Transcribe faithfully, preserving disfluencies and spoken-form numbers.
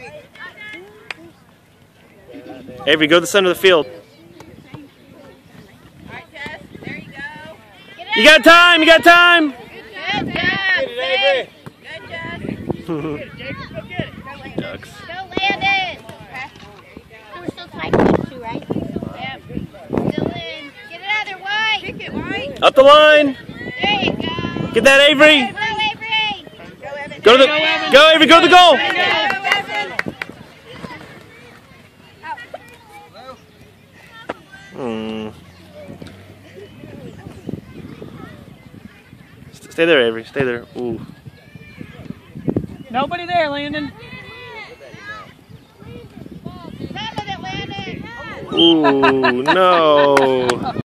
Avery, go to the center of the field. Alright, Jess, there you go. You got time, you got time. Good job, Avery. Good, Jess. Ducks. Go Landon! We're still tied with two, right? Yep. Still in. Get it out there, White! Kick it, White. Up the line. There you go! Get that, Avery. Go, Avery! Go, Evan. Go to the go, Avery. Go to the goal. Go, Evan. Hmm. Stay there, Avery. Stay there. Ooh. Nobody there, Landon. Some of it, Landon! Ooh, no.